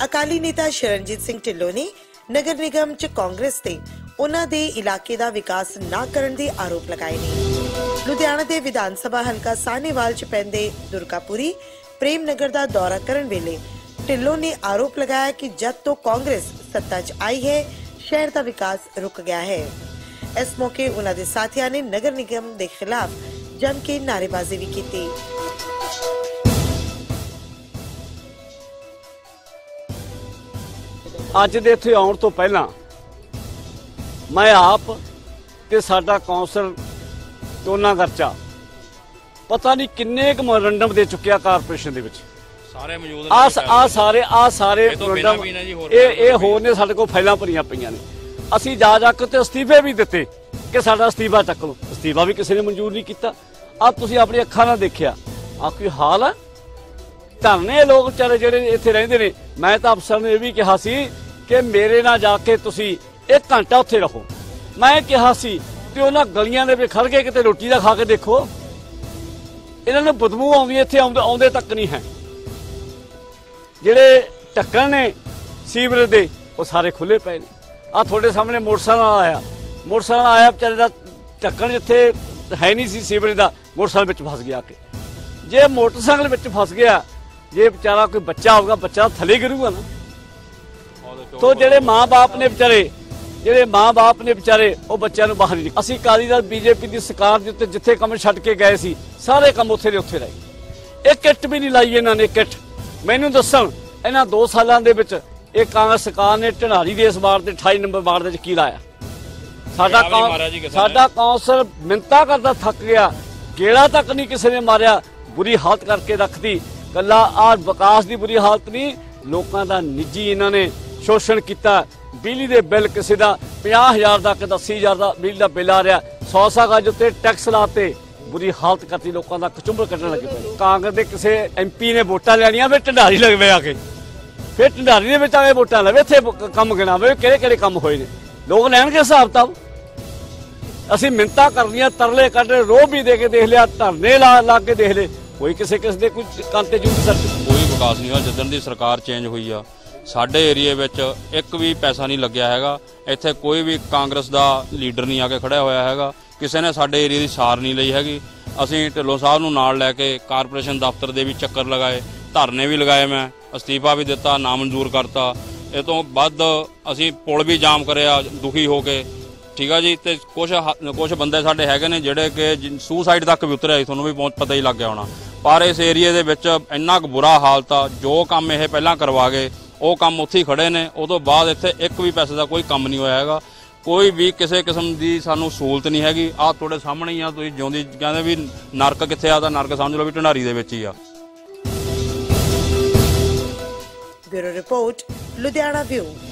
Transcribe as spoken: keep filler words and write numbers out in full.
अकाली नेता शरणजीत सिंह ढिल्लों ने नगर निगम च कांग्रेस ते उन्हां दे इलाके दा विकास ना करन दे आरोप लगाए ने। लुधियाना दे विधान सभा हलका साहनेवाल च पैंदे दुर्गापुरी प्रेम नगर दा दौरा करन वेले ढिल्लों ने आरोप लगाया कि जब तो कांग्रेस सत्ता च आई है शहर का विकास रुक गया है। इस मौके उन्हां दे साथियां ने नगर निगम के खिलाफ जम के नारेबाजी भी की। अज दे इत्थे आउण तो पहला मैं आप ते साडा कौंसल टोना गर्चा पता नहीं किन्ने क मैमोरेंडम दे चुकिया कारपोरेशन दे विच सारे मौजूद आ आ सारे आ सारे मैमोरेंडम ए ए होर ने साडे कोल फाइलां भरियां पईयां ने। असीं जा जा के अस्तीफे भी दिते कि साडा अस्तीफा चक लो, अस्तीफा भी किसी ने मंजूर नहीं किया। आ तुसीं अपनी अखां नाल देखिया आ कोई हाल है? धरने लोग बेचारे जिहड़े इत्थे रहिंदे ने, मैं तां अफसर ने भी कहा सी कि मेरे नाल जाके तुसीं एक घंटा उत्थे रहो। मैं कहा सी कि उन्हां गलियां दे विच खड़ के किते रोटी दा खा के देखो, इन्हां नूं बदबू आउंदी इत्थे आउंदे आउंदे तक नहीं है। जिहड़े ढक्कन ने सीवरेज दे वो सारे खुले पे ने। आ थोड़े सामने मोटरसाइकिल आया मोटरसाइकिल आया बेचारे दा ढक्कन जिथे है नहीं सी सीवरेज दा, मोटरसाइकिल विच फस गया। के जे मोटरसाइकिल विच फस गया, जे बेचारा कोई बच्चा होगा, बच्चा थले गिरूगा ना। तो जेडे माँ बाप ने बेचारे जेडे माँ बाप ने बेचारे वो बच्चों बाहर नहीं। असीं अकाली दल बीजेपी की सरकार दे उत्ते जिथे काम छड्ड के गए सी सारे काम उत्थे दे उत्थे रहे। एक किट भी नहीं लाई इन्हां ने। किट मैनूं दस्सण इन्हां दो सालां दे विच ਇਹ ਕਾਂਗਰਸ ਸਰਕਾਰ ਨੇ ਢਨਾਰੀ ਦੇ ਇਸ ਵਾਰ ਦੇ अठाई ਨੰਬਰ ਵਾਰਡ ਦੇ ਵਿੱਚ ਕੀ ਲਾਇਆ? ਸਾਡਾ ਸਾਡਾ ਕੌਂਸਲ ਮਿੰਤਾ ਕਰਦਾ ਥੱਕ ਗਿਆ, ਗੇੜਾ ਤੱਕ ਨਹੀਂ ਕਿਸੇ ਨੇ ਮਾਰਿਆ। ਬੁਰੀ ਹਾਲਤ ਕਰਕੇ ਰੱਖਦੀ। ਕੱਲਾ ਆ ਵਿਕਾਸ ਦੀ ਬੁਰੀ ਹਾਲਤ ਨਹੀਂ, ਲੋਕਾਂ ਦਾ ਨਿੱਜੀ ਇਹਨਾਂ ਨੇ ਸ਼ੋਸ਼ਣ ਕੀਤਾ। ਬਿਜਲੀ ਦੇ ਬਿੱਲ ਕਿਸੇ ਦਾ ਪੰਜਾਹ ਹਜ਼ਾਰ ਦਾ ਕਿ अस्सी ਹਜ਼ਾਰ ਦਾ ਬਿਜਲੀ ਦਾ ਬਿੱਲ ਆ ਰਿਹਾ। सौ सौ गज उत्ते टैक्स लाते, बुरी हालत करती। लोगों का कचुंबर कटन लगे पे। कांग्रेस के किसी एम पी ने वोटां लैनियां, फिर ढंडारी लग पे आके फिर ढंडारी दे विच आके वोटां लवे। इत्थे कम गिनावे किहड़े किहड़े कम होए ने, लोग लैणगे हिसाब किताब। असीं मिन्नतां करनियां, तरले कढ रोह भी दे के देख लिया, धरने ला ला के देख ले, कोई किसी किसी दे कोई कांते जूं सर कोई विकास नहीं होया। जिद्दण दी सरकार चेंज हुई आ साडे एरिए विच एक भी पैसा नहीं लग्या हैगा। इत्थे कोई भी कांग्रेस दा लीडर नहीं आके खड़ा होया हैगा। किसी ने साडे एरिए दी सार नहीं लई हैगी। असीं ढिल्लों साहब नूं नाल लैके कारपोरेशन दफ्तर दे भी चक्कर लगाए, धरने भी लगाए, मैं अस्तीफा भी दिता, नामंजूर करता। इस तो वध असीं पुल भी जाम करिया दुखी हो के, ठीक है जी। तो कुछ कुछ बंदे साडे हैगे ने जिहड़े कि सूसाइड तक भी उतरे, तुहानूं भी पता ही लग गया होना। पर इस एरिए दे विच इन्ना क बुरा हालत आ, जो काम ये पहलां करवा गए वो काम उत्थे ही खड़े ने। उस तो बाद इत्थे एक भी पैसे का कोई काम नहीं होया हैगा। कोई भी किसी किस्म की सानू सहूलत नहीं हैगी। आ तुहाडे सामने ही आ, तुसीं जिउंदी कहंदे भी नरक कित्थे आ, तां नरक समझ लो भी ढंडारी दे विच ही आ। Bureau report Ludhiana view.